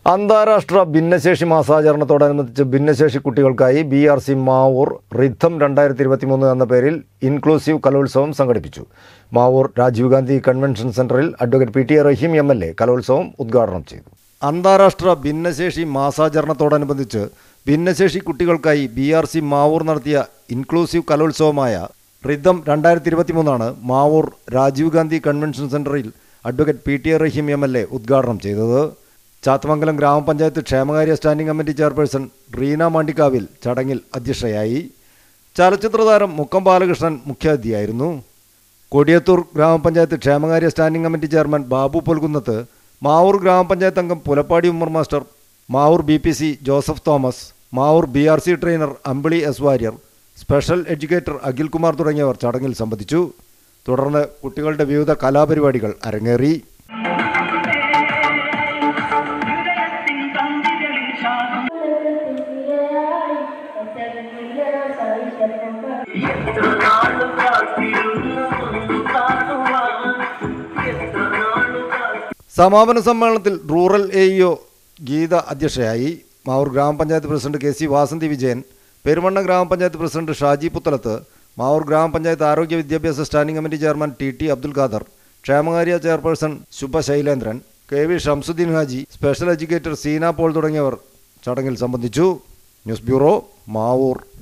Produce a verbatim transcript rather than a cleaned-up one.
അന്താരാഷ്ട്ര ഭിന്നശേഷി മാസാചരണത്തോടനുബന്ധിച്ച് ഭിന്നശേഷി കുട്ടികൾക്കായി B R C Mavoor rhythm രണ്ടായിരത്തി ഇരുപത്തി മൂന്ന് എന്ന പേരിൽ ഇൻക്ലൂസീവ് കലോത്സവം സംഘടിപ്പിച്ചു. മാവൂർ രാജീവ് ഗാന്ധി കൺവെൻഷൻ സെന്ററിൽ advocate P T A Rahim M L A കലോത്സവം ഉദ്ഘാടനം ചെയ്തു. അന്താരാഷ്ട്ര ഭിന്നശേഷി മാസാചരണത്തോടനുബന്ധിച്ച് ഭിന്നശേഷി കുട്ടികൾക്കായി ബി ആർ സി മാവൂർ നടത്തിയ ഇൻക്ലൂസീവ് കലോത്സവമായ റിഥം രണ്ടായിരത്തി ഇരുപത്തി മൂന്നാണ് മാവൂർ രാജീവ് ഗാന്ധി കൺവെൻഷൻ സെന്ററിൽ advocate P T A Rahim M L A ഉദ്ഘാടനം ചെയ്തത്. ചാത്തമംഗലം ഗ്രാമപഞ്ചായത്ത് ക്ഷേമകാര്യ standing committee chairperson Reena Mandikkavil ചടങ്ങിൽ അധ്യക്ഷയായി. ചലച്ചിത്രതാരം മുക്കം ബാലകൃഷ്ണൻ മുഖ്യാതിഥിയായിരുന്നു. കൊടിയത്തൂർ ഗ്രാമപഞ്ചായത്ത് ക്ഷേമകാര്യ standing committee chairman Babu Polkunnath, Mavoor ഗ്രാമപഞ്ചായത്ത് അംഗം Pulappadi Ummer master, Mavoor B P C Joseph Thomas, Mavoor B R C trainer Ambili S Warrier, special educator Akhilkumar തുടങ്ങിയവർ ചടങ്ങിൽ സംബന്ധിച്ചു. തുടർന്ന് കുട്ടികളുടെ വിവിധ കലാപരിപാടികൾ അരങ്ങേറി. സമാപന സമ്മേളനത്തിൽ rural A E O Geetha അധ്യക്ഷയായി. മാവൂർ ഗ്രാമപഞ്ചായത്ത് president K C Vasanthi Vijayan, Perumanna ഗ്രാമപഞ്ചായത്ത് പ്രസിഡന്റ് ഷാജി പുത്തലത്ത്, മാവൂർ ഗ്രാമപഞ്ചായത്ത് ആരോഗ്യ വിദ്യാഭ്യാസ standing committee chairman T T Abdul Khader, ക്ഷേമകാര്യ chairperson Shubha Shailendran, K V Shamsuddin Haji, special educator Seena Paul തുടങ്ങിയവർ ചടങ്ങിൽ സംബന്ധിച്ചു. News bureau, Mavoor.